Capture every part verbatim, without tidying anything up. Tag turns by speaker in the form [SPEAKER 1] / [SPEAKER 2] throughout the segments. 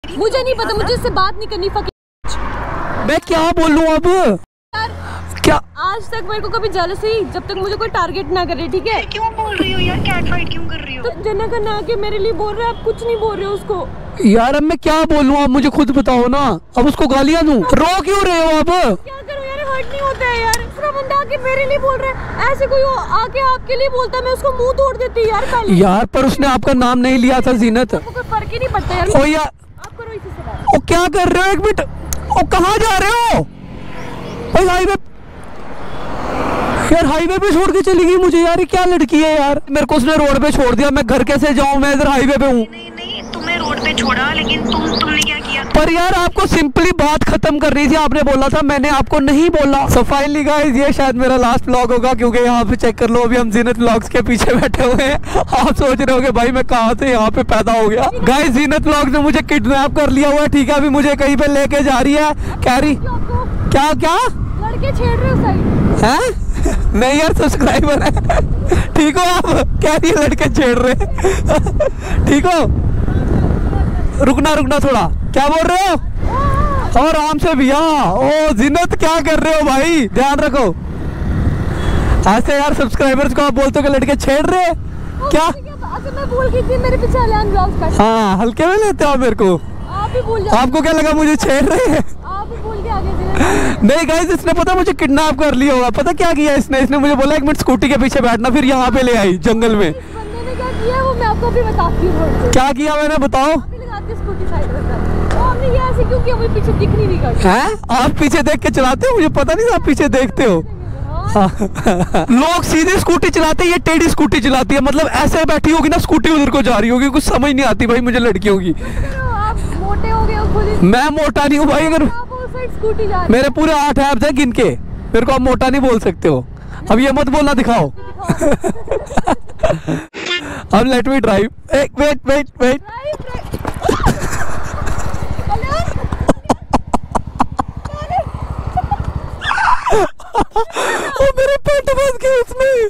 [SPEAKER 1] मुझे नहीं पता, मुझे इससे बात नहीं करनी।
[SPEAKER 2] मैं क्या बोलूं अब
[SPEAKER 1] यार,
[SPEAKER 2] क्या
[SPEAKER 1] आज तक मेरे को कभी जेलस हुई जब तक मुझे कोई टारगेट ना करे, ठीक है?
[SPEAKER 3] क्यों बोल रही हो यार, कैट फाइट क्यों कर रही हो?
[SPEAKER 1] तो जना का ना के मेरे लिए बोल रहे हो, आप कुछ नहीं बोल रहे हो उसको।
[SPEAKER 2] यार अब मैं क्या बोलूं, आप मुझे खुद बताओ ना। अब उसको गालियां दूं? रो क्यों रहे हो आप?
[SPEAKER 1] क्या करूं यार, हर्ट नहीं होता है यार। दूसरा बंदा आके मेरे लिए बोल रहा है, ऐसे कोई आके आपके लिए बोलता है मैं उसको मुंह तोड़ देती यार पहले।
[SPEAKER 2] यार पर उसने आपका नाम नहीं लिया था जीनत।
[SPEAKER 1] आपको कोई फर्क ही नहीं पड़ता यार।
[SPEAKER 2] ओ यार
[SPEAKER 1] आप करो इसी से बात।
[SPEAKER 2] ओ क्या कर रहे हो? एक मिनट, ओ कहाँ जा रहे हो? भाई हाईवे यार, हाईवे पे छोड़ के चली गई मुझे यार। ये क्या लड़की है यार, मेरे को उसने रोड पे छोड़ दिया। मैं घर कैसे जाऊं, मैं इधर हाईवे पे हूँ।
[SPEAKER 3] नहीं नहीं, तुम्हें रोड पे छोड़ा, लेकिन तुम तुमने क्या किया?
[SPEAKER 2] पर यार आपको सिंपली बात खत्म करनी थी, आपने बोला था, मैंने आपको नहीं बोला। सो फाइनली गाइस, ये शायद मेरा लास्ट व्लॉग होगा, क्योंकि यहाँ पे चेक कर लो, अभी हम जीनत व्लॉग्स के पीछे बैठे हुए हैं। आप सोच रहे होगे भाई मैं कहाँ से यहाँ पे पैदा हो गया। गाइस जीनत व्लॉग्स ने मुझे किडनैप कर लिया हुआ है, ठीक है? अभी मुझे कहीं पे लेके जा रही है। कह रही क्या क्या
[SPEAKER 1] लड़के छेड़ रहे हो साइड
[SPEAKER 2] हैं? नहीं यार, सब्सक्राइबर है। ठीक हो आप? कह रही है लड़के छेड़ रहे। ठीक हो? रुकना रुकना थोड़ा, क्या बोल रहे हो? और आराम से भैया। ओ जीनत क्या कर रहे हो भाई, ध्यान रखो। ऐसे यार सब्सक्राइबर्स को आप बोलते हो कि लड़के छेड़ रहे हैं क्या?
[SPEAKER 1] अच्छा मैं भूल गई थी, मेरे पीछे अलियान व्लॉग्स का।
[SPEAKER 2] हाँ हल्के में लेते हो आप मेरे को।
[SPEAKER 1] आप भी भूल जाओ।
[SPEAKER 2] आपको क्या लगा मुझे छेड़ रहे हैं?
[SPEAKER 1] आप भी भूल के आगे चले।
[SPEAKER 2] नहीं गाइस, इसने पता मुझे किडनैप कर लिया होगा। पता क्या किया इसने? इसने मुझे बोला एक मिनट स्कूटी के पीछे बैठना, फिर यहाँ पे ले आई जंगल में।
[SPEAKER 1] इस बंदे ने क्या किया है वो मैं आपको भी बताती हूँ।
[SPEAKER 2] क्या किया मैंने, बताओ?
[SPEAKER 1] स्कूटी साइड में तो हमने ये ऐसे क्यों किया, मुझे पीछे दिख नहीं रही।
[SPEAKER 2] हैं? आप पीछे देख के चलाते हो? मुझे पता नहीं था आप पीछे देखते हो। लोग सीधे स्कूटी चलाते हैं, ये टेढ़ी स्कूटी चलाती है। मतलब ऐसे बैठी होगी ना, स्कूटी उधर को जा रही होगी। कुछ समझ नहीं आती भाई मुझे लड़कियों की।
[SPEAKER 1] आप मोटे हो गए हो खुद ही।
[SPEAKER 2] मैं मोटा नहीं हूँ भाई। अगर
[SPEAKER 1] आप उस साइड स्कूटी जा रही
[SPEAKER 2] मेरे पूरे आठ एब्स हैं गिन के, मेरे को आप मोटा नहीं बोल सकते हो। अब ये मत बोलना, दिखाओ। अब let me drive. Wait wait wait ओ मेरे पैंट फंस गई उसमें।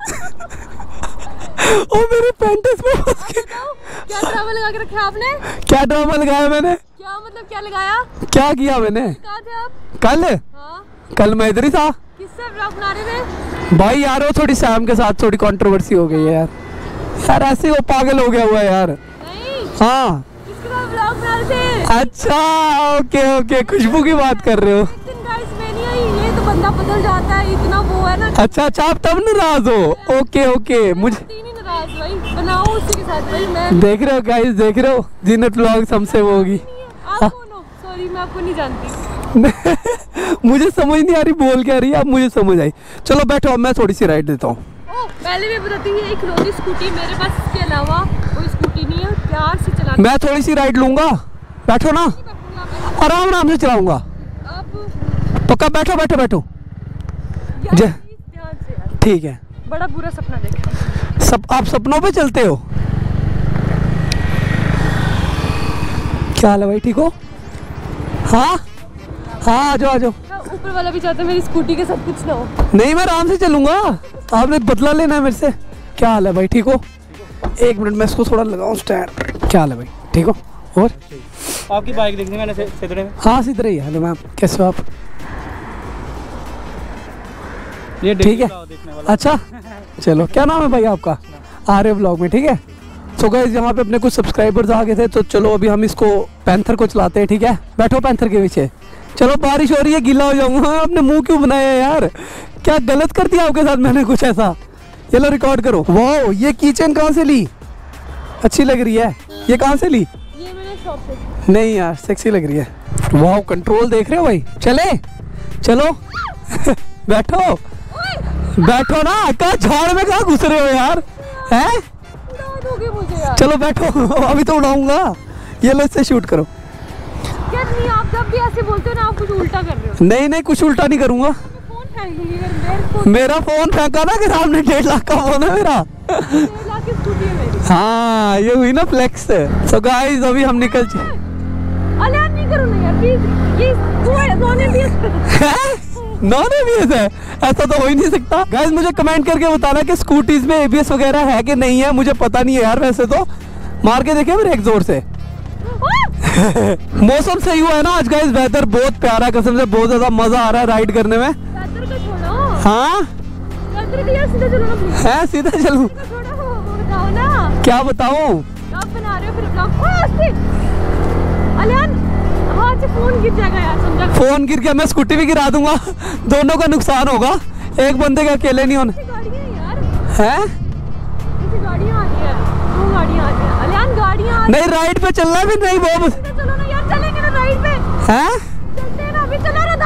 [SPEAKER 2] ओ मेरे पैंट इसमें फंस गई।
[SPEAKER 1] क्या ड्रामा लगा के रखा आपने?
[SPEAKER 2] क्या ड्रामा लगाया मैंने?
[SPEAKER 1] क्या मतलब क्या लगाया?
[SPEAKER 2] क्या किया मैंने?
[SPEAKER 1] कहाँ थे आप?
[SPEAKER 2] कल
[SPEAKER 1] हाँ?
[SPEAKER 2] कल मैं इधर ही था।
[SPEAKER 1] किससे व्लॉग बना रहे थे?
[SPEAKER 2] भाई यार वो थोड़ी सैम के साथ थोड़ी कंट्रोवर्सी हो गई है यार। यार ऐसे ही वो पागल हो गया हुआ है यार।
[SPEAKER 1] नहीं,
[SPEAKER 2] हाँ
[SPEAKER 1] किसके साथ व्लॉग बना रहे थे?
[SPEAKER 2] अच्छा ओके ओके, खुशबू की बात कर रहे हो।
[SPEAKER 1] एक दिन गाइस मैं नहीं आई, ये तो बंदा बदल जाता है, इतना वो है ना।
[SPEAKER 2] अच्छा अच्छा, आप तब नाराज हो? ओके ओके, मुझे
[SPEAKER 1] तीन ही नाराज भाई, बनाओ उसी के साथ भाई। मैं
[SPEAKER 2] देख रहे हो गाइस, देख रहे हो जीनत व्लॉग्स हमसे वो होगी।
[SPEAKER 1] आप कौन हो? सॉरी मैं आपको नहीं जानती।
[SPEAKER 2] मुझे समझ नहीं आ रही बोल क्या रही है, अब मुझे समझ आई। चलो बैठो, अब मैं थोड़ी सी राइड देता हूँ।
[SPEAKER 1] पहले भी बताती हूँ, ये इकलौती स्कूटी मेरे पास, इसके अलावा कोई स्कूटी नहीं है। प्यार से चला।
[SPEAKER 2] मैं थोड़ी सी राइड लूंगा, बैठो ना, आराम आराम से चलाऊंगा।
[SPEAKER 1] आप
[SPEAKER 2] पक्का? बैठो बैठो बैठो।
[SPEAKER 1] यार
[SPEAKER 2] जे-
[SPEAKER 1] प्लीज ध्यान से यार,
[SPEAKER 2] ठीक है।
[SPEAKER 1] बड़ा बुरा सपना देखा।
[SPEAKER 2] सब आप सपनों पे चलते हो? क्या हाल है भाई, ठीक हो? हाँ हाँ, आ जाओ आ जाओ।
[SPEAKER 1] ऊपर वाला भी चाहता है मेरी स्कूटी के साथ कुछ ना हो।
[SPEAKER 2] नहीं मैं आराम से चलूंगा, आपने बदला लेना है मेरे से। क्या हाल है भाई, ठीक हो? एक मिनट मैं इसको थोड़ा लगाऊं स्टैंड। क्या हाल है भाई, ठीक हो? और
[SPEAKER 4] आपकी बाइक देखनी मैंने सिद्धरे में।
[SPEAKER 2] हाँ सीधे रही है। हेलो मैम, कैसे हो आप?
[SPEAKER 4] ये
[SPEAKER 2] ठीक है, अच्छा चलो। क्या नाम है भाई आपका? आ रहे ब्लॉग में, ठीक है? सो गाइस यहाँ पे अपने कुछ सब्सक्राइबर्स आ गए थे, तो चलो अभी हम इसको पैंथर को चलाते हैं, ठीक है? बैठो पैंथर के पीछे। चलो बारिश हो रही है, गीला हो जाऊंगा। आपने मुंह क्यों बनाया है यार? क्या गलत कर दिया आपके साथ मैंने कुछ ऐसा? ये लो रिकॉर्ड करो। वाह, ये कीचेन कहाँ से ली? अच्छी लग रही है। ये कहाँ से ली?
[SPEAKER 1] ये मैंने शॉप से।
[SPEAKER 2] नहीं यार, सेक्सी लग रही है। वाह, कंट्रोल देख रहे हो भाई? चले चलो। बैठो बैठो ना, कहाँ झाड़ में कहाँ घुस रहे हो यार? हैं?
[SPEAKER 1] मुझे यार।
[SPEAKER 2] चलो बैठो, अभी तो उड़ाऊंगा। ये लो, इससे शूट करो।
[SPEAKER 1] क्या नहीं, आप जब भी ऐसे बोलते हो ना, आप कुछ उल्टा कर रहे हो।
[SPEAKER 2] नहीं नहीं, कुछ उल्टा नहीं करूंगा।
[SPEAKER 1] मैं फोन फेंक दूंगी अगर मेरे को।
[SPEAKER 2] मेरा फोन फेंका ना कि सामने डेढ़ लाख का फोन है मेरा।
[SPEAKER 1] डेढ़ लाख की स्कूटी है मेरी।
[SPEAKER 2] हाँ ये हुई ना फ्लेक्स। सो गाइस अभी हम निकल च
[SPEAKER 1] अलार्म नहीं करो ना यार प्लीज। ये नॉन एबीएस
[SPEAKER 2] नॉन एबीएस है? ऐसा तो हो ही नहीं सकता। गाइस मुझे कमेंट करके बताना कि स्कूटीज में एबीएस वगैरह है कि नहीं है। मुझे पता नहीं है यार, वैसे तो मार के देखे मेरे एक जोर से। मौसम सही हुआ है ना आज गाइस, वेदर बहुत प्यारा है कसम से, बहुत ज्यादा मजा आ रहा है राइड करने में।
[SPEAKER 1] वेदर को छोड़ो।
[SPEAKER 2] हाँ
[SPEAKER 1] वेदर को यार सीधा चलो ना प्लीज।
[SPEAKER 2] है सीधा चलूं?
[SPEAKER 1] छोड़ो वो बताओ ना।
[SPEAKER 2] क्या बताऊं?
[SPEAKER 1] आप बना रहे हो फिर ब्लॉग। ओह अस्ती अलियान हाथ से फोन गिर जाएगा यार, समझा?
[SPEAKER 2] फोन गिर गया, मैं स्कूटी भी गिरा दूंगा, दोनों का नुकसान होगा, एक बंदे का अकेले नहीं होना
[SPEAKER 1] गाड़ियां यार
[SPEAKER 2] है।
[SPEAKER 1] पीछे गाड़ियां आ रही है, दो गाड़ियां आ रही है अलियान, गाड़ियां आ रही
[SPEAKER 2] नहीं राइड पे चलना भी नहीं वो
[SPEAKER 1] है। चलो ना यार, चलेंगे ना राइड पे।
[SPEAKER 2] है।
[SPEAKER 1] चलते हैं ना अभी, चलो ना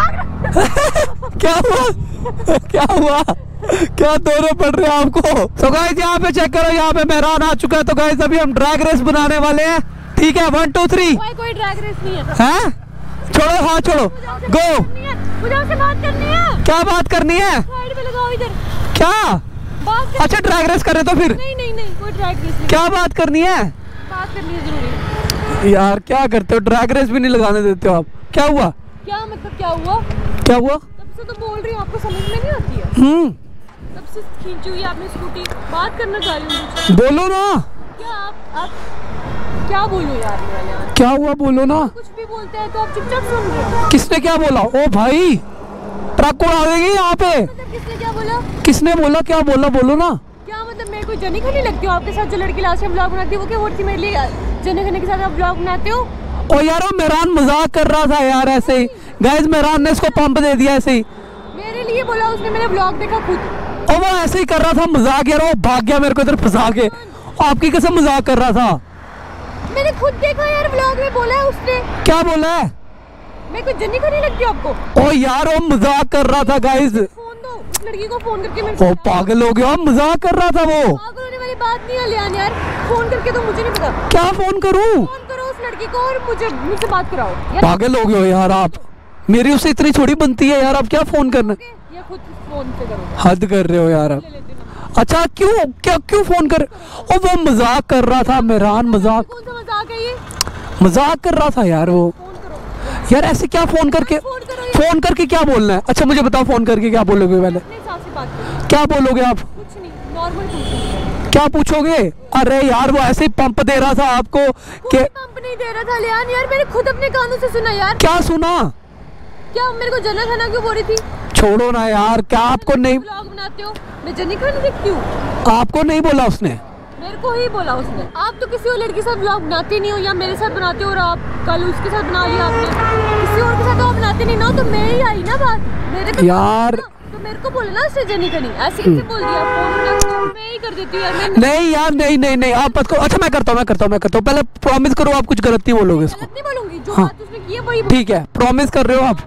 [SPEAKER 1] दाग।
[SPEAKER 2] क्या हुआ क्या हुआ क्या दौरे पड़ रहे हैं आपको? तो गाइस यहाँ पे चेक करो, यहाँ पे मेहरान आ चुका है। तो गाइस अभी हम ड्रैग रेस बनाने वाले हैं, ठीक है? One two three.
[SPEAKER 1] कोई कोई ड्रैग रेस नहीं है।
[SPEAKER 2] हैं? छोड़ो, हाँ छोड़ो, गो।
[SPEAKER 1] मुझे आपसे बात करनी है।
[SPEAKER 2] क्या बात करनी है?
[SPEAKER 1] साइड पे लगाओ इधर।
[SPEAKER 2] क्या
[SPEAKER 1] बात कर...
[SPEAKER 2] अच्छा ड्रैग रेस करें तो फिर?
[SPEAKER 1] नहीं नहीं नहीं, कोई ड्रैग रेस नहीं।
[SPEAKER 2] क्या बात करनी है?
[SPEAKER 1] बात करनी है जरूरी।
[SPEAKER 2] यार क्या करते हो, ड्रैग रेस भी नहीं लगाने देते हो आप। क्या हुआ?
[SPEAKER 1] क्या मतलब क्या हुआ?
[SPEAKER 2] क्या हुआ?
[SPEAKER 1] तब से तो बोल रही हूँ, आपको समझ में नहीं आती है?
[SPEAKER 2] हम्म
[SPEAKER 1] तब से खींची हुई है आपने स्कूटी, बात करना चाह रही हूँ मुझसे।
[SPEAKER 2] बोलो ना।
[SPEAKER 1] क्या आप आप क्या बोलूं यार ये वाले यार?
[SPEAKER 2] क्या हुआ बोलो ना।
[SPEAKER 1] कुछ भी बोलते हैं तो आप चुपचाप सुन रहे हो।
[SPEAKER 2] किसने क्या बोला? ओ भाई ट्रक उड़ा देगी यहाँ पे।
[SPEAKER 1] मतलब किसने क्या बोला?
[SPEAKER 2] किसने बोला? क्या बोला बोलो ना।
[SPEAKER 1] क्या मतलब मैं कोई जनी खनी लगती हूँ आपके साथ? जो लड़की लास्ट में ब्लॉग बनाती है वो क्या वोट थी मेरे लिए? जनी खनी के साथ आप ब्लॉग बनाते हो?
[SPEAKER 2] ओ यार वो मेहरान मजाक कर रहा था यार ऐसे ही। गाइस मेहरान ने इसको पंप दे दिया ऐसे ही।
[SPEAKER 1] मेरे लिए बोला उसने, मेरा ब्लॉग देखा खुद।
[SPEAKER 2] ओ वो ऐसे ही कर रहा था मजाक यार, वो भाग गया मेरे को इधर फंसा के। आपकी कसम मजाक कर रहा था।
[SPEAKER 1] मैंने खुद देखा यार, ब्लॉग में बोला है उसने।
[SPEAKER 2] क्या बोला है?
[SPEAKER 1] मैं कोई जनी खनी लगती हूँ आपको?
[SPEAKER 2] ओ यार वो मजाक कर रहा था गाइस।
[SPEAKER 1] फोन दो उस लड़की को, फोन करके मेरे
[SPEAKER 2] ओ पागल हो गया, मजाक कर रहा था वो।
[SPEAKER 1] पागल होने वाली बात नहीं है लियान यार, फोन करके तो मुझे नहीं पता।
[SPEAKER 2] क्या फोन करूं?
[SPEAKER 1] फोन करो उस लड़की को और मुझे मुझसे बात कराओ यार।
[SPEAKER 2] पागल हो गए हो यार आप, मेरी उससे इतनी छोटी बनती है यार, आप क्या फोन करना?
[SPEAKER 1] या खुद फोन से करो।
[SPEAKER 2] हद कर रहे हो यार आप। अच्छा क्यों क्या क्यों फोन कर? ओ वो मजाक कर रहा था मेहरान, मजाक।
[SPEAKER 1] कौन सा मजाक है ये?
[SPEAKER 2] मजाक कर रहा था यार वो।
[SPEAKER 1] फोन करो
[SPEAKER 2] यार ऐसे क्या फोन करके
[SPEAKER 1] फोन करो
[SPEAKER 2] फोन करके क्या बोलना है? अच्छा मुझे बताओ फोन करके क्या बोलोगे? पहले
[SPEAKER 1] अपने हिसाब से बात करो।
[SPEAKER 2] क्या बोलोगे आप?
[SPEAKER 1] कुछ नहीं, नॉर्मल पूछो।
[SPEAKER 2] क्या पूछोगे? अरे यार वो ऐसे ही पंप दे रहा था आपको कि
[SPEAKER 1] पंप नहीं दे रहा था लियान यार, मैंने खुद अपने कानों से सुना यार।
[SPEAKER 2] क्या सुना?
[SPEAKER 1] क्या मेरे को जना खाना क्यों बोल रही थी?
[SPEAKER 2] छोड़ो ना यार, क्या आपको नहीं
[SPEAKER 1] ब्लॉग बनाते हो? मैं जनी खाना दिखती हूँ?
[SPEAKER 2] आपको नहीं बोला उसने?
[SPEAKER 1] मेरे को ही बोला उसने। आप तो किसी और लड़की के साथ ब्लॉग बनाते नहीं हो, या मेरे साथ बनाते हो और आप कल उसके साथ बना लिया आपने। किसी और के साथ तो आप बनाते नहीं ना, तो मैं ही आई ना बात मेरे पे
[SPEAKER 2] यार।
[SPEAKER 1] तो मेरे को बोला ना उसने जनी खनी, ऐसे कैसे बोल दिया? फोन रखो, मैं ही कर देती हूँ यार। मैं
[SPEAKER 2] नहीं यार नहीं नहीं नहीं आप मत करो। अच्छा मैं करता हूँ मैं करता हूँ मैं करता हूँ पहले प्रॉमिस करो आप कुछ गलत नहीं बोलोगे इसको।
[SPEAKER 1] गलत नहीं बोलूंगी, जो
[SPEAKER 2] हाँ।
[SPEAKER 1] बात उसने की है वही
[SPEAKER 2] ठीक है प्रॉमिस कर रहे हो आप?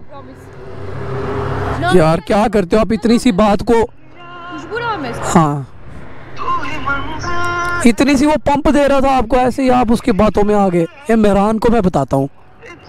[SPEAKER 1] प्रॉमिस।
[SPEAKER 2] यार क्या करते हो आप इतनी सी बात को?
[SPEAKER 1] खुशबू नाम है इसका।
[SPEAKER 2] हाँ इतनी सी वो पंप दे रहा था आपको, ऐसे ही आप उसकी बातों में आ गए। ये मेहरान को मैं बताता हूँ।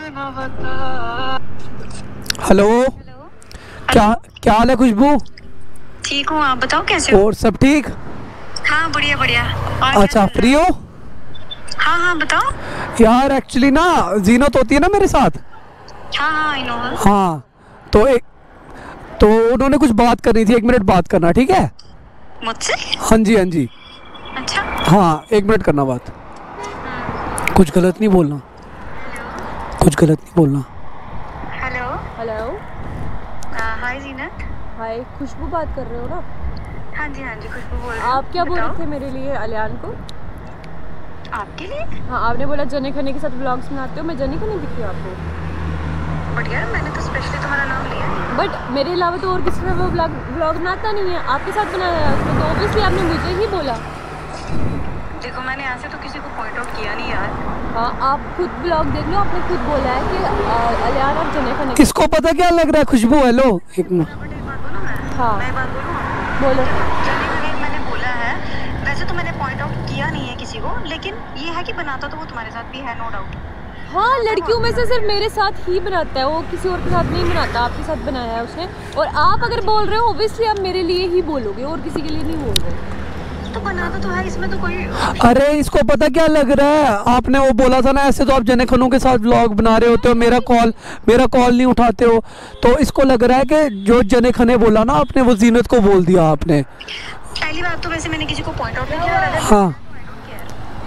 [SPEAKER 2] हेलो क्या क्या हाल है खुशबू?
[SPEAKER 3] ठीक हूँ, आप बताओ कैसे हो?
[SPEAKER 2] और सब ठीक?
[SPEAKER 3] हाँ बढ़िया बढ़िया। और
[SPEAKER 2] अच्छा
[SPEAKER 3] क्या चल
[SPEAKER 2] फ्री हो?
[SPEAKER 3] रहा है? हाँ हाँ बताओ।
[SPEAKER 2] यार एक्चुअली ना जीनत होती है ना मेरे साथ।
[SPEAKER 3] हाँ हाँ आई नो।
[SPEAKER 2] हाँ तो एक तो उन्होंने कुछ बात करनी थी, एक मिनट बात करना ठीक है?
[SPEAKER 3] मुझसे?
[SPEAKER 2] हाँ जी हाँ जी।
[SPEAKER 3] अच्छा
[SPEAKER 2] हाँ एक मिनट करना बात। कुछ गलत नहीं बोलना, कुछ गलत नहीं बोलना।
[SPEAKER 3] हेलो।
[SPEAKER 1] हेलो
[SPEAKER 3] हाय जीनत।
[SPEAKER 1] हाय, खुशबू बात कर रहे हो ना?
[SPEAKER 3] हाँ जी हाँ जी खुशबू बोल रही हूँ।
[SPEAKER 1] आप क्या बोल
[SPEAKER 3] बताओ।
[SPEAKER 1] रहे थे मेरे लिए अलियान को?
[SPEAKER 3] आपके लिए?
[SPEAKER 1] हाँ आपने बोला जनी खनी के साथ ब्लॉग्स बनाते हो, मैं जनी खनी दिखी हूँ आपको?
[SPEAKER 3] बट यार मैंने तो स्पेशली तुम्हारा नाम लिया है।
[SPEAKER 1] बट मेरे अलावा तो और किसी ने वो ब्लॉग ब्लॉग बनाता नहीं है, आपके साथ बनाया है उसने, तो ऑब्वियसली आपने मुझे ही बोला।
[SPEAKER 3] देखो मैंने ऐसे तो किसी को पॉइंट आउट किया नहीं यार।
[SPEAKER 1] हाँ आप खुद ब्लॉग देख लो, आपने खुद बोला है कि अ, अलियान और जनी खनी।
[SPEAKER 2] इसको पता क्या लग रहा है खुशबू? हेलो एक मिनट।
[SPEAKER 3] बट एक बात बोलूँ मैं?
[SPEAKER 1] हाँ।
[SPEAKER 3] मैं एक बात बोलूँ?
[SPEAKER 1] बोलो।
[SPEAKER 3] जनी खनी मैंने बोला है, वैसे तो मैंने पॉइंट आउट किया नहीं है किसी को, लेकिन ये है कि बनाता तो वो तुम्हारे साथ भी है, नो डाउट।
[SPEAKER 1] हाँ लड़कियों में से सिर्फ मेरे साथ ही बनाता है वो, किसी और के साथ नहीं बनाता। आपके साथ बनाया है उसने, और आप अगर बोल रहे हो ऑब्वियसली आप मेरे लिए ही बोलोगे और किसी के लिए नहीं बोल रहे।
[SPEAKER 3] तो बनाता तो है, इसमें तो कोई।
[SPEAKER 2] अरे इसको पता क्या लग रहा है, आपने वो बोला था ना ऐसे तो आप जने खनों के साथ व्लॉग बना रहे होते हो, मेरा कॉल मेरा कॉल नहीं उठाते हो, तो इसको लग रहा है कि जो जने खने बोला ना आपने वो जीनत को बोल दिया आपने।
[SPEAKER 3] पहली बात तो वैसे मैंने किसी को पॉइंट आउट नहीं किया।
[SPEAKER 2] हाँ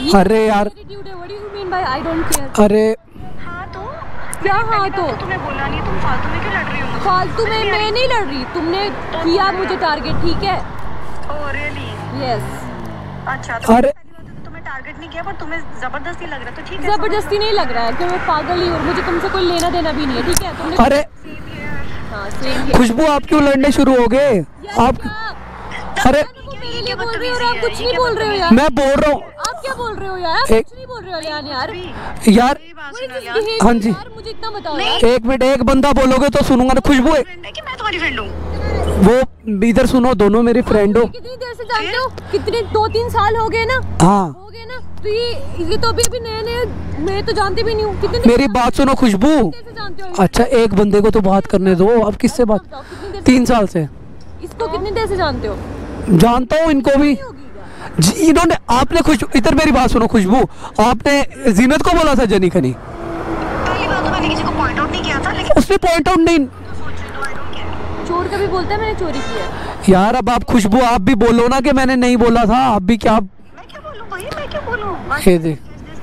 [SPEAKER 1] ये
[SPEAKER 2] अरे यार
[SPEAKER 1] attitude है, what do you mean by I don't care?
[SPEAKER 2] अरे
[SPEAKER 3] हाँ तो
[SPEAKER 1] क्या हाँ तो
[SPEAKER 3] तुम्हें बोला नहीं, तुम फालतू में क्यों लड़ रही हो मुझसे?
[SPEAKER 1] फालतू में मैं नहीं लड़ रही, तुमने किया मुझे टारगेट, ठीक है?
[SPEAKER 3] Oh really?
[SPEAKER 1] यस।
[SPEAKER 3] अच्छा तो
[SPEAKER 2] अरे
[SPEAKER 3] पहली बात तो तुम्हें टारगेट नहीं किया, पर तुम्हें जबरदस्ती लग रहा है, तो ठीक है।
[SPEAKER 1] जबरदस्ती नहीं लग रहा है कि मैं पागल ही हूँ, मुझे तुमसे कोई लेना देना भी नहीं है, ठीक है? तुमने
[SPEAKER 2] अरे
[SPEAKER 1] हाँ सेम है।
[SPEAKER 2] खुशबू आप क्यों लड़ने शुरू हो गए? आप अरे
[SPEAKER 1] वो मेरे लिए बोल रहे हो और आप कुछ नहीं बोल रहे हो यार।
[SPEAKER 2] मैं बोल रहा हूँ
[SPEAKER 1] आप क्या बोल रहे हो यार?
[SPEAKER 2] एक-
[SPEAKER 1] कुछ नहीं बोल रहे हो यार यार।
[SPEAKER 2] यार
[SPEAKER 3] मेरी बात
[SPEAKER 1] What is
[SPEAKER 3] सुनो
[SPEAKER 1] this
[SPEAKER 3] यार।
[SPEAKER 1] behavior
[SPEAKER 2] हाँ जी।
[SPEAKER 1] यार, मुझे इतना बताओ यार।
[SPEAKER 2] एक मिनट, एक बंदा बोलोगे तो सुनूंगा ना। खुशबू
[SPEAKER 3] फ्रेंड है कि मैं तुम्हारी फ्रेंड हूँ?
[SPEAKER 2] वो इधर सुनो, दोनों मेरी फ्रेंड हो।
[SPEAKER 1] कितनी देर से जानते हो? कितने दो तीन साल हो गए ना?
[SPEAKER 2] हाँ
[SPEAKER 1] हो गए ना? तो ये ये तो अभी अभी नए नए, मैं तो जानती भी नहीं हूँ। कितने देर
[SPEAKER 2] मेरी बात सुनो खुशबू।
[SPEAKER 1] से जानते हो?
[SPEAKER 2] अच्छा एक बंदे को तो बात करने दो, अब किससे बात?
[SPEAKER 1] कितनी देर
[SPEAKER 2] तीन साल से
[SPEAKER 1] से- इसको कितनी देर से जानते हो?
[SPEAKER 2] जानता हूँ इनको भी। जी, इन्होंने आपने खुश इधर मेरी बात सुनो खुशबू, आपने जीनत को बोला था जनी खनी,
[SPEAKER 3] पहली बात तो मैंने किसी को पॉइंट आउट नहीं किया था, लेकिन
[SPEAKER 2] उसने पॉइंट आउट नहीं।
[SPEAKER 3] सोच रही तो आई डोंट केयर।
[SPEAKER 1] चोर कभी बोलता है मैंने चोरी किया है?
[SPEAKER 2] यार अब आप खुशबू आप भी बोलो ना कि मैंने नहीं बोला था, आप भी क्या?
[SPEAKER 3] मैं क्या बोलूँ भाई, मैं क्या बोलूँ?
[SPEAKER 2] ये देख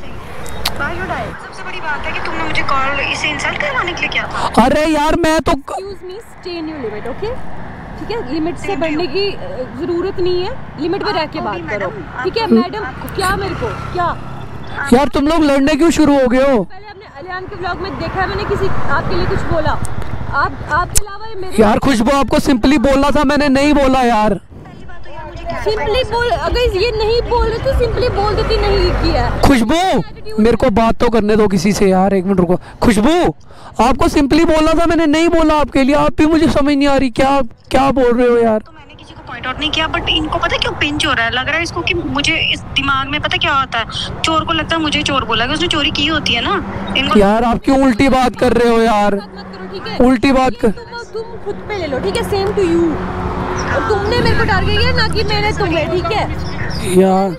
[SPEAKER 3] सबसे बड़ी बात है कि तुमने मुझे कॉल इसे इंसल्ट करवाने के लिए किया था।
[SPEAKER 2] अरे यार मैं तो
[SPEAKER 1] Excuse me, stay in your limit, okay? ठीक है, लिमिट से बढ़ने की अ, जरूरत नहीं है, लिमिट में रह के
[SPEAKER 3] आपको भी
[SPEAKER 1] बात करो,
[SPEAKER 3] मैडम,
[SPEAKER 1] ठीक है?
[SPEAKER 3] आपको-
[SPEAKER 1] मैडम क्या मेरे को क्या?
[SPEAKER 2] यार तुम लोग लड़ने क्यों शुरू हो गए हो?
[SPEAKER 1] पहले आपने अलियान के ब्लॉग में देखा है मैंने किसी आपके लिए कुछ बोला? आप आपके अलावा ये मेरे
[SPEAKER 2] यार खुशबू आपको सिंपली बोलना था, मैंने नहीं बोला यार।
[SPEAKER 3] पहली बात तो यार मुझे क्या
[SPEAKER 1] सिंपली बोल, अगर ये नहीं बोल रहे तो सिंपली बोल देती नहीं किया है।
[SPEAKER 2] खुशबू मेरे को बात तो करने दो किसी से यार, एक मिनट रुको। खुशबू आपको सिंपली बोलना था, मैंने नहीं बोला आपके लिए। आप भी मुझे समझ नहीं आ रही क्या क्या बोल रहे हो यार।
[SPEAKER 3] तो मैंने किसी को पॉइंट आउट नहीं किया, बट इनको पता है क्यों पिंच हो रहा है? लग रहा है इसको कि मुझे इस दिमाग में पता क्या होता है, चोर को लगता है मुझे चोर बोला कि उसने चोरी की होती है ना। इनको
[SPEAKER 2] यार आप क्यों उल्टी बात कर रहे हो यार?
[SPEAKER 1] बात मत करो, ठीक है?
[SPEAKER 2] उल्टी बात कर।
[SPEAKER 1] तुम तुम खुद पे ले लो, ठीक है? Same to you. और तुमने मेरे को टारगेट किया ना कि मैंने तुम्हें, ठीक है?
[SPEAKER 2] यार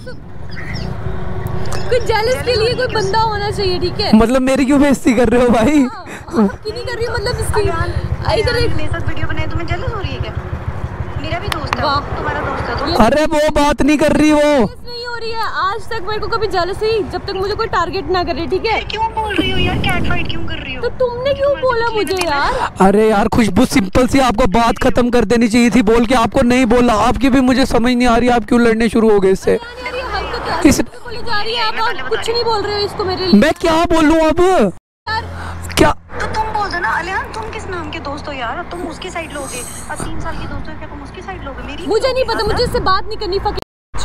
[SPEAKER 1] कोई जेलस के लिए कोई बंदा होना चाहिए, ठीक है?
[SPEAKER 2] मतलब मेरी क्यों बेइज्जती कर रहे हो भाई?
[SPEAKER 1] आपकी नहीं कर रही हूँ, मतलब इसकी इधर एक
[SPEAKER 3] मेरे साथ वीडियो बनाए, तुम्हें जेलस हो रही है क्या? मेरा भी दोस्त है,
[SPEAKER 1] वाह।
[SPEAKER 3] तुम्हारा दोस्त है तो।
[SPEAKER 1] ये
[SPEAKER 2] अरे वो बात नहीं कर रही वो।
[SPEAKER 1] jealous नहीं हो रही है आज तक, मेरे को कभी जेलस हुई जब तक मुझे कोई टारगेट ना करे, ठीक है?
[SPEAKER 3] क्यों बोल रही हो यार, कैट फाइट क्यों कर रही हो?
[SPEAKER 1] तो तुमने क्यों बोला मुझे यार?
[SPEAKER 2] अरे यार खुशबू सिंपल सी आपको बात खत्म कर देनी चाहिए थी, बोल के आपको नहीं बोला। आपकी भी मुझे समझ नहीं आ रही आप क्यों लड़ने शुरू हो गए इससे।
[SPEAKER 1] यार ये हरकत
[SPEAKER 2] इस-
[SPEAKER 1] बोली जा रही है, आप कुछ नहीं बोल रहे हो इसको मेरे लिए
[SPEAKER 2] मैं क्या बोलूं अब?
[SPEAKER 1] यार।
[SPEAKER 2] क्या
[SPEAKER 3] तो तुम बोल दो ना अलियान, तुम किस नाम के दोस्त हो यार? तुम उसकी साइड लोगे, अब तीन साल के दोस्त हो, क्या तुम उसकी साइड लोगे? मेरी
[SPEAKER 1] मुझे नहीं पता, मुझे इससे बात नहीं करनी। Fuck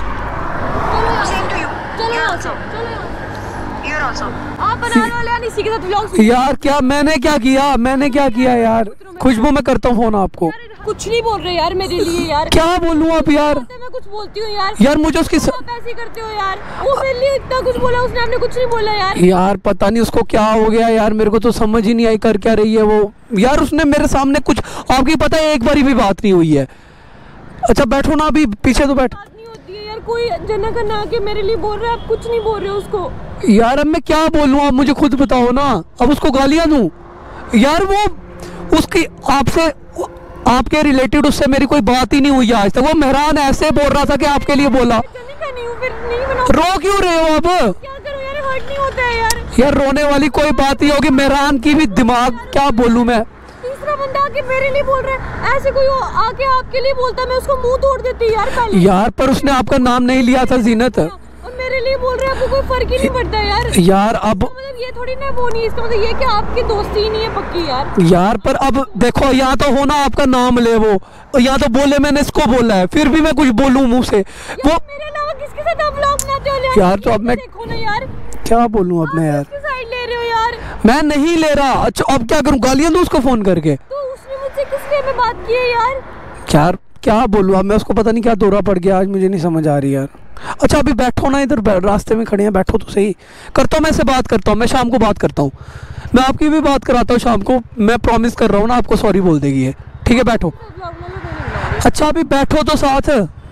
[SPEAKER 3] same to you.
[SPEAKER 1] चलो यहाँ से, चलो यहाँ से।
[SPEAKER 3] You are also.
[SPEAKER 1] आप बना लो यार इसी के साथ व्लॉग्स।
[SPEAKER 2] यार क्या मैंने क्या किया? मैंने क्या किया यार? खुशबू मैं करता हूँ फोन आपको।
[SPEAKER 1] कुछ नहीं बोल रहे यार मेरे लिए यार।
[SPEAKER 2] क्या बोलूं अब यार?
[SPEAKER 1] मैं कुछ बोलती हूँ यार।
[SPEAKER 2] यार मुझे उसकी स...
[SPEAKER 1] आप ऐसे ही करते हो यार। वो मेरे लिए इतना कुछ बोला उसने, आपने कुछ नहीं बोला यार।
[SPEAKER 2] यार पता नहीं उसको क्या हो गया यार, मेरे को तो समझ ही नहीं आई कर क्या रही है वो। यार उसने मेरे सामने कुछ, आपकी पता है एक बारी भी बात नहीं हुई है। अच्छा बैठो ना, अभी पीछे तो बैठ।
[SPEAKER 1] बात नहीं होती है यार, कोई जना करना आके मेरे लिए बोल रहा है, आप कुछ नहीं बोल रहे हो उसको।
[SPEAKER 2] यार अब मैं क्या बोलूं, आप मुझे खुद बताओ ना। अब उसको गालियां दूं? यार वो उसकी आपसे आपके रिलेटेड उससे मेरी कोई बात ही नहीं हुई आज तक। वो मेहरान ऐसे बोल रहा था कि आपके लिए बोला।
[SPEAKER 1] जनी का नहीं हूँ, फिर नहीं बनाओ।
[SPEAKER 2] रो क्यों रहे हो अब?
[SPEAKER 1] क्या करूँ यार, हर्ट नहीं होता है यार।
[SPEAKER 2] यार रोने वाली कोई बात नहीं होगी, मेहरान की भी दिमाग, क्या बोलूं मैं।
[SPEAKER 1] तीसरा बंदा आके मेरे लिए बोल रहा है, ऐसे कोई और आके आपके लिए बोलता मैं उसको मुंह तोड़ देती यार पहले।
[SPEAKER 2] यार पर उसने आपका नाम नहीं लिया था जीनत।
[SPEAKER 1] और मेरे लिए बोल रहे हैं, आपको कोई फर्क ही नहीं पड़ता यार।
[SPEAKER 2] यार अब
[SPEAKER 1] मतलब ये थोड़ी ना वो नहीं, इसका मतलब ये कि आपकी दोस्ती ही नहीं है पक्की यार।
[SPEAKER 2] यार पर अब देखो, यहाँ तो होना आपका नाम ले वो, और यहाँ तो बोले मैंने इसको बोला है, फिर भी मैं कुछ बोलूं मुंह से वो।
[SPEAKER 1] यार मेरे अलावा किसके साथ आप व्लॉग बनाते हो यार?
[SPEAKER 2] यार तो अब मैं
[SPEAKER 1] देखो ना यार,
[SPEAKER 2] क्या बोलूं अब मैं यार?
[SPEAKER 1] किसकी साइड ले रहे हो यार?
[SPEAKER 2] मैं नहीं ले रहा। अच्छा अब क्या करूं, गालियां दूं उसको फोन करके?
[SPEAKER 1] तो उसने मुझसे किस लिए में बात की है यार?
[SPEAKER 2] यार क्या बोलूं अब मैं उसको, पता नहीं क्या दौरा पड़ गया आज, मुझे नहीं समझ आ रही यार। अच्छा अभी बैठो ना, इधर बै- रास्ते में खड़े हैं, बैठो तो सही। करता हूँ मैं इससे बात करता हूँ, मैं शाम को बात करता हूँ। मैं आपकी भी बात कराता हूँ शाम को, मैं प्रॉमिस कर रहा हूँ ना आपको, सॉरी बोल देगी ये। ठीक है बैठो।
[SPEAKER 1] व्लॉग बना लो, दोनों बना लो।
[SPEAKER 2] अच्छा अभी बैठो तो साथ।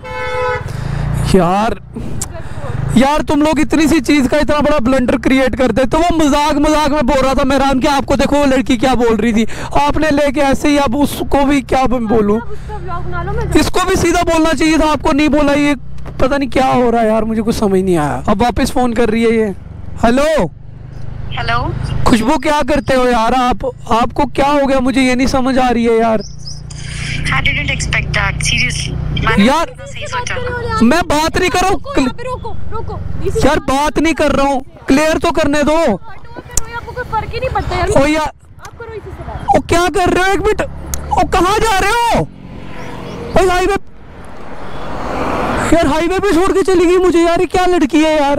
[SPEAKER 2] यार यार तुम लोग इतनी सी चीज का इतना बड़ा ब्लंडर क्रिएट कर देते। तो वो मजाक मजाक में बोल रहा था मेहरान कि आपको देखो वो लड़की क्या बोल रही थी, आपने लेके ऐसे ही। अब उसको भी क्या मैं बोलूं?
[SPEAKER 1] अब उसका व्लॉग बना लो, मैं
[SPEAKER 2] इसको भी सीधा बोलना चाहिए था, आपको नहीं बोला। ये पता नहीं क्या हो रहा है यार, मुझे कुछ समझ नहीं आया। अब वापस फोन कर रही है ये। हेलो
[SPEAKER 3] हेलो
[SPEAKER 2] खुशबू, क्या करते हो यार आप? आपको क्या हो गया, मुझे ये नहीं समझ आ रही है यार।
[SPEAKER 3] I didn't expect that, seriously. मैंने
[SPEAKER 2] यार
[SPEAKER 3] इतना सही सोचा।
[SPEAKER 2] मैं बात नहीं कर रहा
[SPEAKER 1] रोको, यहाँ
[SPEAKER 2] हूँ
[SPEAKER 1] पे रोको रोको
[SPEAKER 2] यार, बात नहीं कर रहा हूँ, क्लियर तो करने दो।
[SPEAKER 1] आपको कोई फर्क ही नहीं पड़ता यार।
[SPEAKER 2] ओ यार
[SPEAKER 1] आप करो इसी से बात।
[SPEAKER 2] ओ क्या कर रहे हो, एक मिनट। ओ कहाँ जा रहे हो भाई? हाईवे यार, हाईवे पे छोड़ के चली गई मुझे यार। ये क्या लड़की है यार।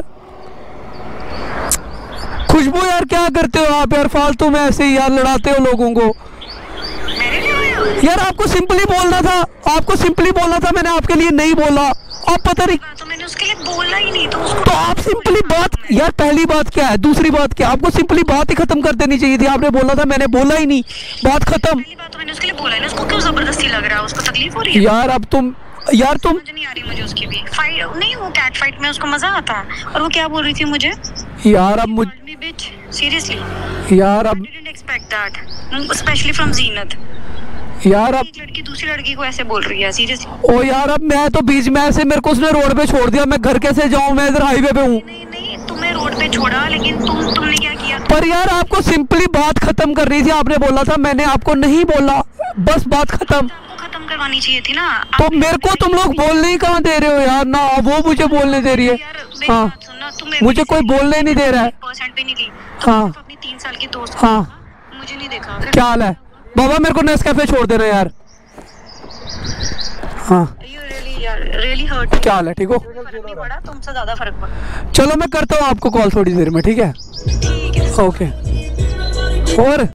[SPEAKER 2] खुशबू यार क्या करते हो आप यार, फालतू में ऐसे ही यार लड़ाते हो लोगों को।
[SPEAKER 3] मेरे लिए आया हो?
[SPEAKER 2] यार आपको सिंपली बोलना था, आपको सिंपली बोलना था, मैंने आपके लिए नहीं बोला। आप पता नहीं
[SPEAKER 3] तो मैंने उसके लिए बोला ही नहीं, तो उसको
[SPEAKER 2] तो आप सिंपली बात यार, पहली बात क्या है, दूसरी बात क्या, आपको सिंपली बात ही खत्म कर देनी चाहिए थी। आपने बोला था, मैंने बोला ही नहीं, बात खत्म।
[SPEAKER 3] पहली बात तो मैंने उसके लिए बोला है ना, उसको क्यों जबरदस्ती लग रहा है? उसको तकलीफ हो रही है?
[SPEAKER 2] यार अब तुम यार तुम
[SPEAKER 3] समझ नहीं आ रही मुझे उसकी भी। फाइट नहीं, वो कैट फाइट में उसको मजा आता है। और वो क्या बोल रही थी मुझे?
[SPEAKER 2] यार अब मुझ
[SPEAKER 3] बिच सीरियसली
[SPEAKER 2] यार अब
[SPEAKER 3] didn't expect that, especially from Zeenat.
[SPEAKER 2] यार अब
[SPEAKER 3] एक लड़की दूसरी लड़की को ऐसे बोल रही है, सीरियसली।
[SPEAKER 2] ओ यार अब मैं तो बीच में ऐसे, मेरे को उसने रोड पे छोड़ दिया, मैं घर कैसे जाऊं? मैं इधर हाईवे पे हूँ।
[SPEAKER 3] नहीं नहीं, तुम्हें रोड पे छोड़ा, लेकिन तुम तुमने क्या किया?
[SPEAKER 2] पर यार आपको सिंपली बात खत्म कर रही थी, आपने बोला था, मैंने आपको नहीं बोला, बस बात खत्म।
[SPEAKER 3] आपको खत्म करवानी चाहिए थी ना।
[SPEAKER 2] तो मेरे को तुम लोग बोलने ही कहाँ दे रहे हो यार? ना वो मुझे बोलने दे रही है।
[SPEAKER 3] यार मेरी
[SPEAKER 2] हाँ
[SPEAKER 3] बात सुन ना, तुम्हें
[SPEAKER 2] मुझे कोई बोलने नहीं दे रहा है।
[SPEAKER 3] परसेंट भी नहीं ली।
[SPEAKER 2] हाँ
[SPEAKER 3] तो अपनी तीन साल की दोस्त
[SPEAKER 2] हाँ
[SPEAKER 3] मुझे नहीं देखा।
[SPEAKER 2] क्या हाल है बाबा? मेरे को नेस्कैफे छोड़ देना यार। हाँ
[SPEAKER 3] You really, यार really hurt me।
[SPEAKER 2] क्या हाल है? ठीक हो?
[SPEAKER 3] फर्क नहीं पड़ा, तुमसे ज्यादा फर्क पड़ा।
[SPEAKER 2] चलो मैं करता हूँ आपको कॉल थोड़ी देर में, ठीक है?
[SPEAKER 3] ठीक है।
[SPEAKER 2] ओके। और